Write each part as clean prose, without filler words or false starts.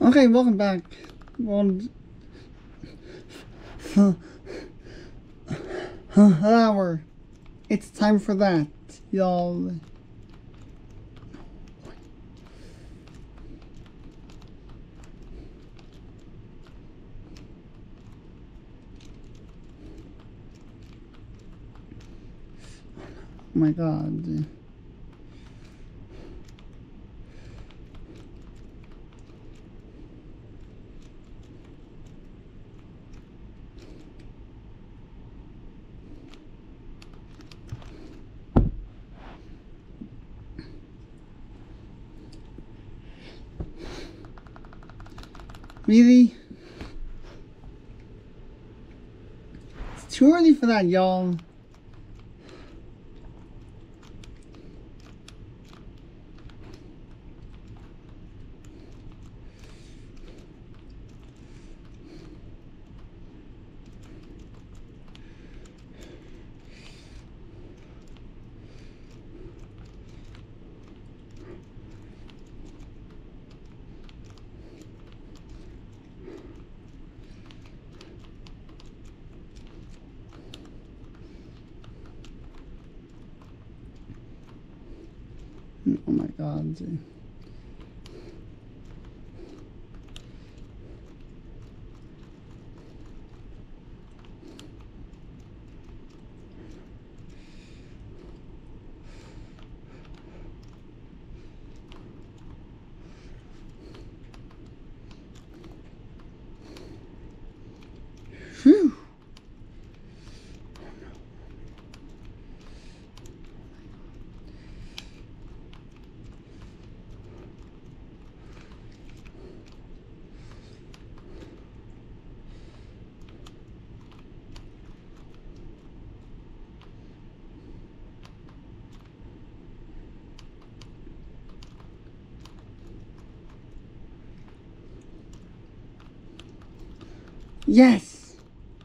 Okay, welcome back. One hour. It's time for that, y'all. Oh my god. Really? It's too early for that, y'all. Oh my god. Phew. Yes!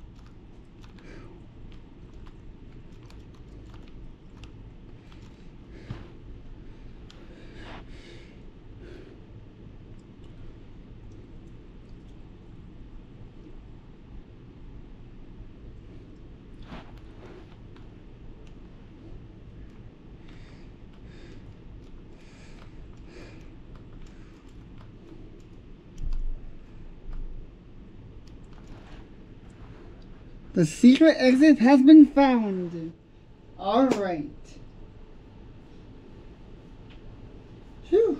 The secret exit has been found. Alright. Phew.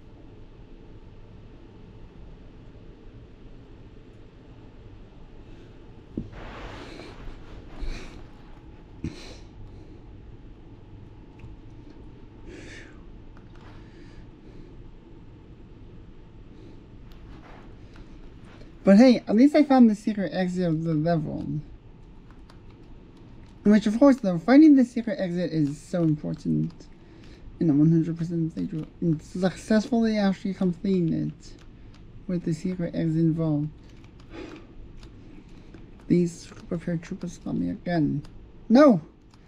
But hey, at least I found the secret exit of the level. Which, of course, though, finding the secret exit is so important in a 100% playthrough. And successfully actually completing it with the secret exit involved. These Koopa paratroopers got me again. No!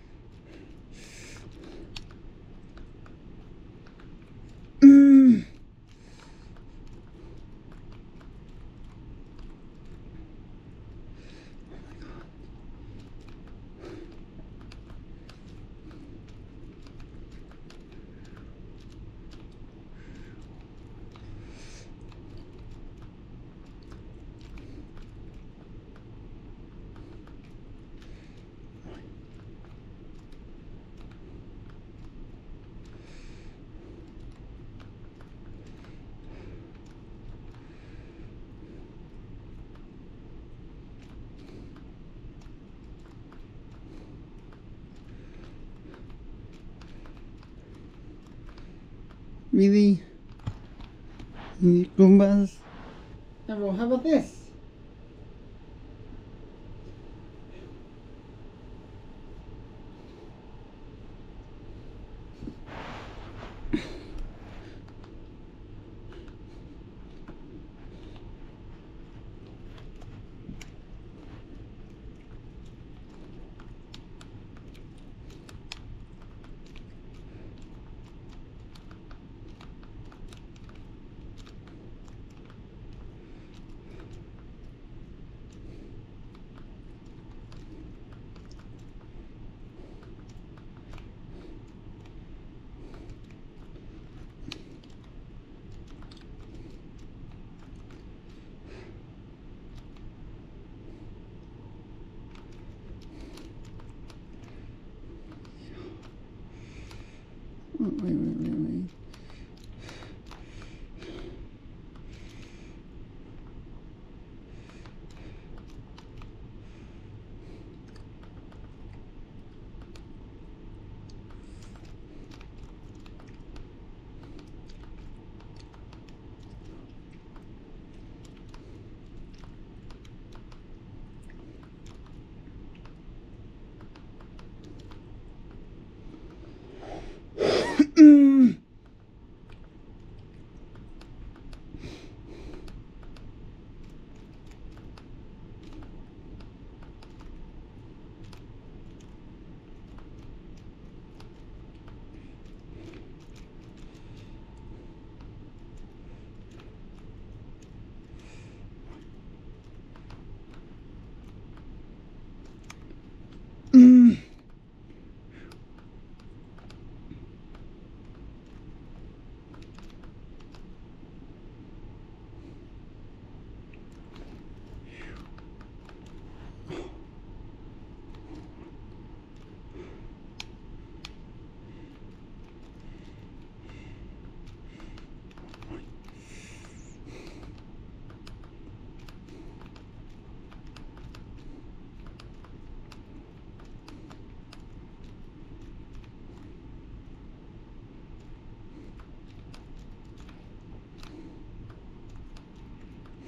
Really? Goombas? Everyone, how about this?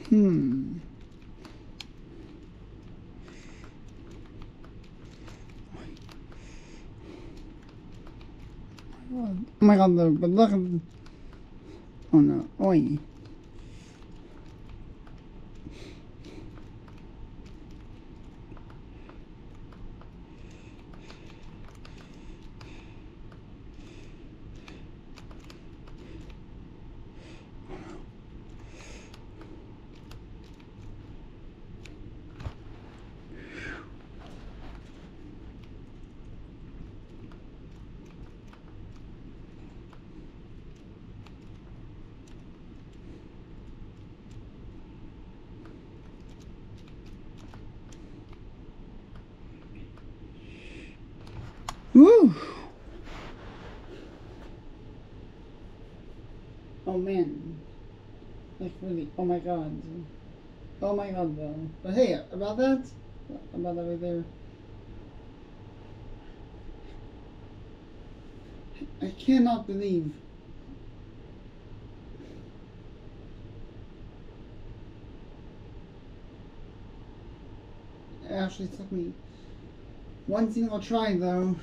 Oh my god, but look at... Oh no, oi. Woo! Oh man. Like really, oh my god. Oh my god though. But hey, about that right there. I cannot believe it actually took me one single try though.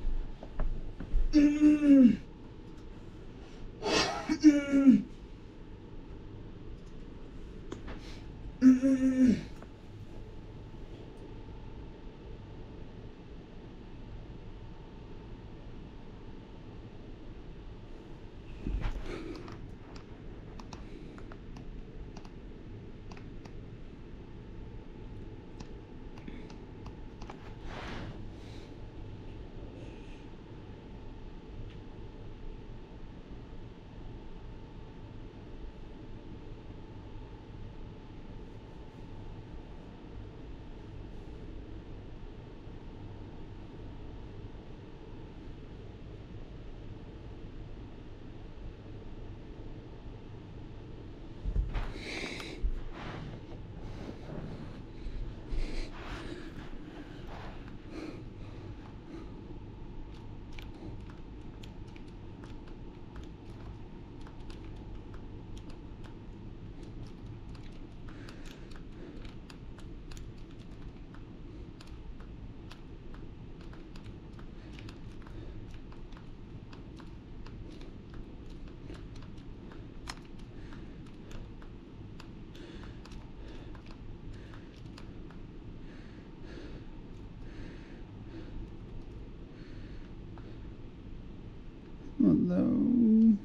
Although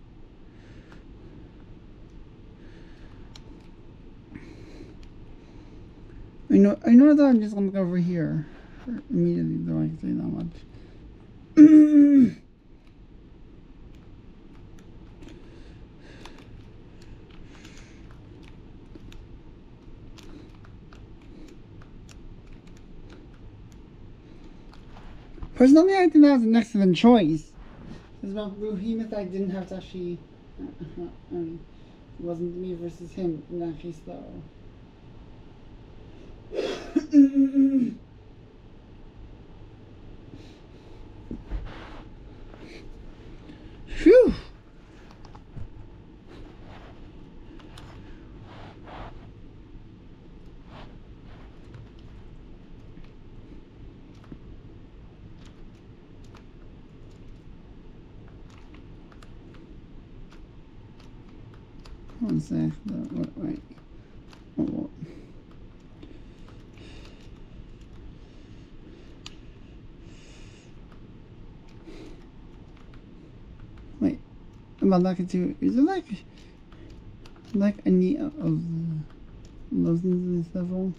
I know that I'm just gonna look over here immediately, though I can say that much. Personally, I think that was an excellent choice. Because about Behemoth, I didn't have to actually. I mean, it wasn't me versus him in that case, though. Phew! One sec. Wait. Oh. Wait. Am I lucky to? Is it like any of those things in this level?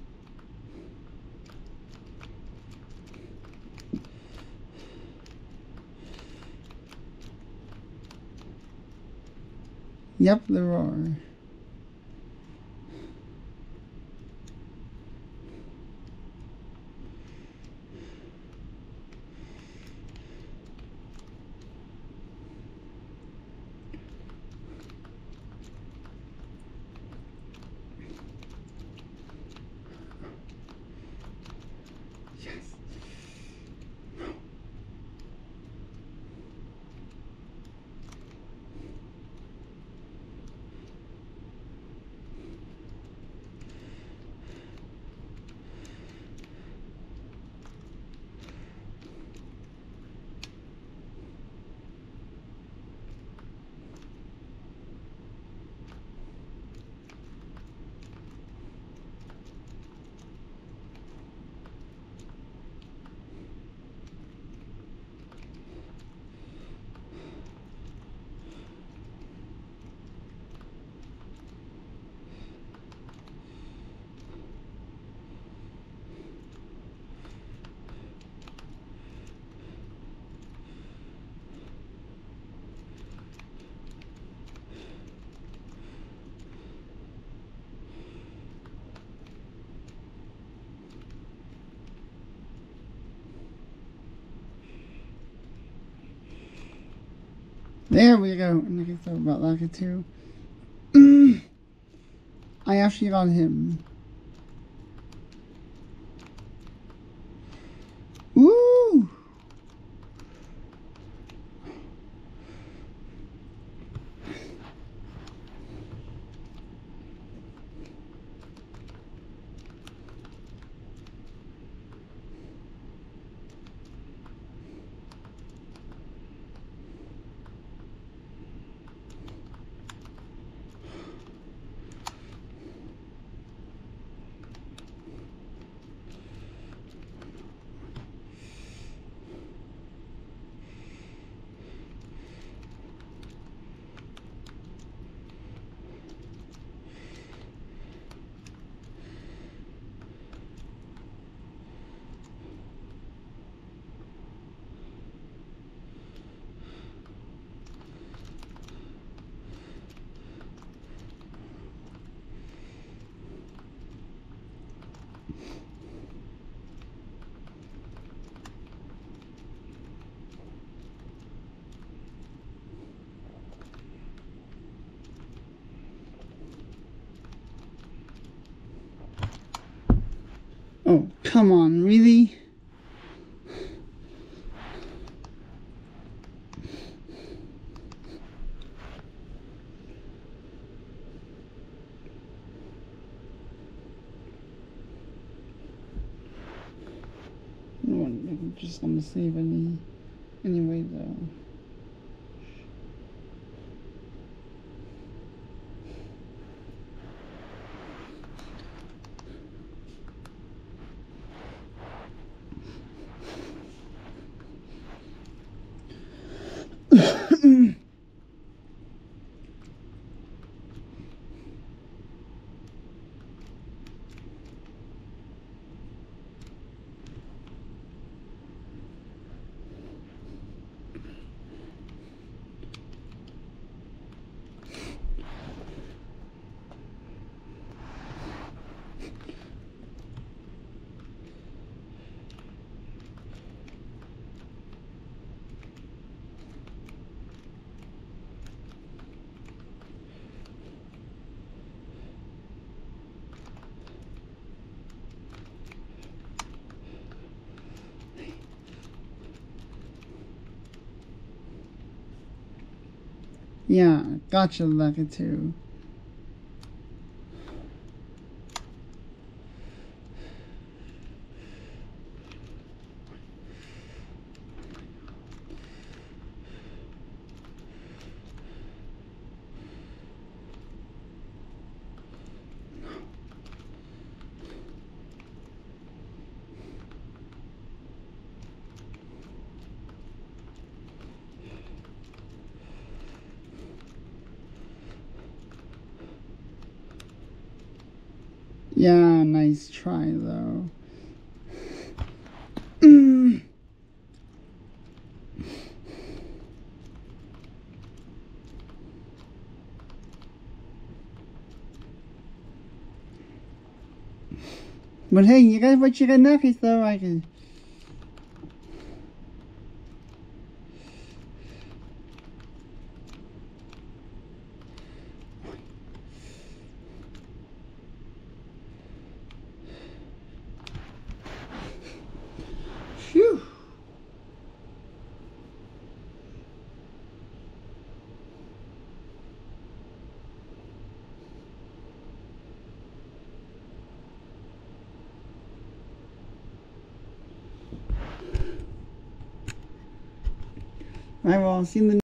Yep, there are. There we go. And I can talk about that too. I actually got him. Woo! Oh, come on, really? No, I'm just gonna save anyway though. Yeah, gotcha, Lucky too. Yeah, nice try though. But hey, you got what you got next though, I can. Phew. I will see you in the